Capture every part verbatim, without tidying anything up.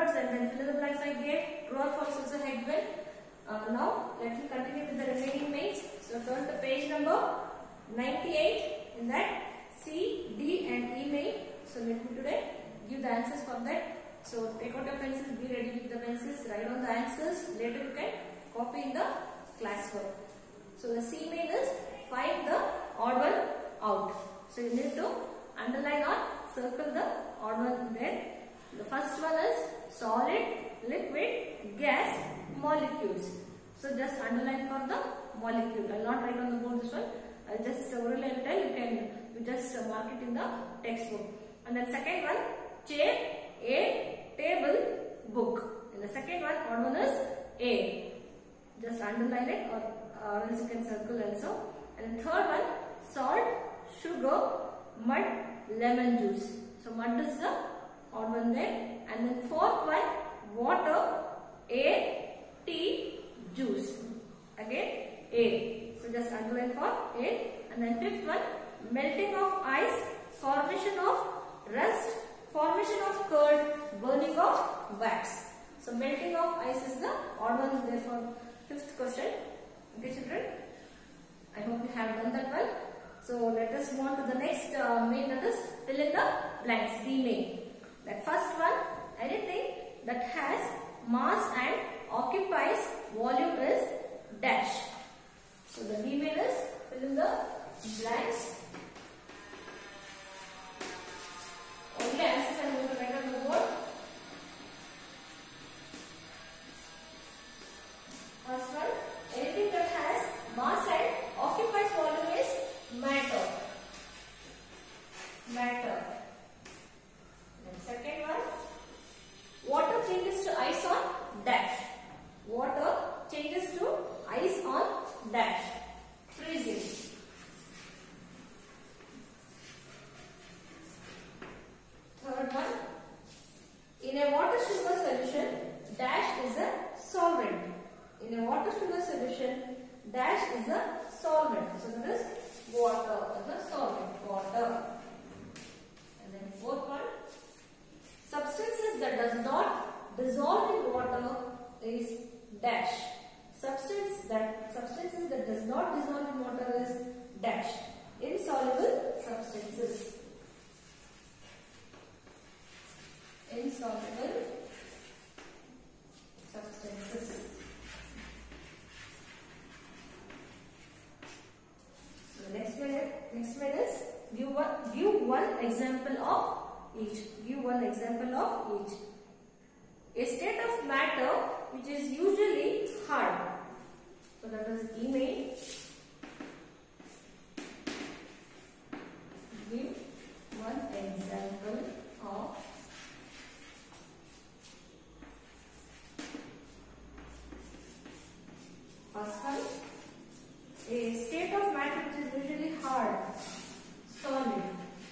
words and then fill in the blanks I gave. True or false also I given. Uh, now let me continue with the remaining mains. So turn to page number ninety-eight. In that C, D and E main. So let me today give the answers for that. So take out your pencils, be ready with the pencils, write down the answers. Later you can copy in the classwork. So the C main is find the odd one out. So you need to underline or circle the odd one there. The first one is solid, liquid, gas, molecules. So just underline for the molecule. I will not write on the board this one. I will just orally I will tell you can you just mark it in the textbook. And then second one, chair, a, table, book. And the second one, odd one is A. Just underline it or, or else you can circle also. And the third one, salt, sugar, mud, lemon juice. So mud is the odd one there. And then fourth one, water, A, tea, juice. Again A. So just underline for A. And then fifth one, melting of ice, formation of rust, formation of curd, burning of wax. So melting of ice is the odd one there for fifth question. Okay children, I hope you have done that well. So let us move on to the next uh, main, that is fill in the blanks, D main. That first one, anything that has mass and occupies volume is dash. So the D main is fill in the blanks. Only answers I am going to write on the board. First one, anything that has mass and occupies volume is matter. Matter. And second one, water changes to ice on dash. Water changes to ice on dash. Freezing. Third one, in a water sugar solution, dash is a solvent. In a water sugar solution, dash is a solvent. So that is water as a solvent. Water. And then fourth one, substances that does not dissolve in water is dash. Substance that substances that does not dissolve in water is dash. Insoluble substances. Insoluble substances. So the next one, next one is give one, give one example of each. Give one example of each. A state of matter which is usually hard. So that is E main. Give one example of first one. A state of matter which is usually hard, solid.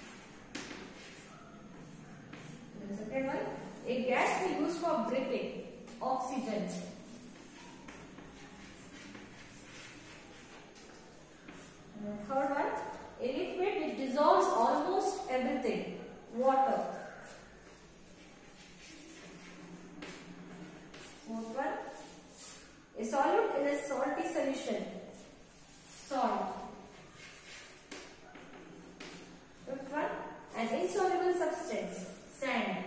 And the second one, a gas we use for breathing, oxygen. And the third one, a liquid which dissolves almost everything, water. Fourth one, a solute in a salty solution, salt. Fifth one, an insoluble substance, sand.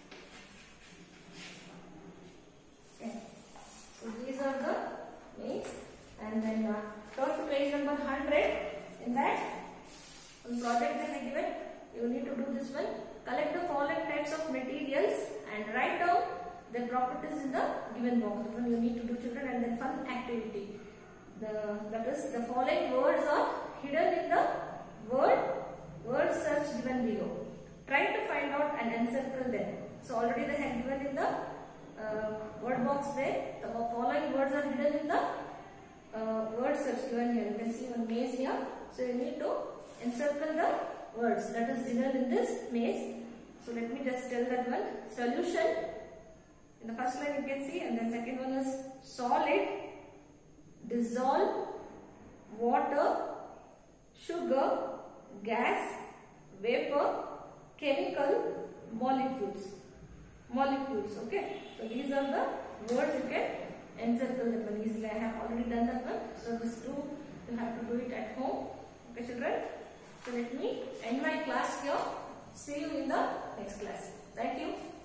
Okay. So these are the mains. And then uh, turn to page number one hundred. In that, on project that I given, you need to do this one. Collect the following types of materials and write down the properties in the given box. This one you need to do children. And then fun activity. The that is the following words are hidden in the word word search given below. Try to find out and encircle them. So already they have given in the uh, word box there. The following words are hidden in the uh, word search given here. You can see one maze here. So you need to encircle the words that is hidden in this maze. So let me just tell that one. Solution. In the first line you can see, and then second one is solid, dissolve, water, sugar, gas, vapor, chemical, molecules. molecules. Okay, so these are the words you can encircle that one easily. I have already done that one, so this too you have to do it at home. Okay children, so let me end my class here. See you in the next class. Thank you.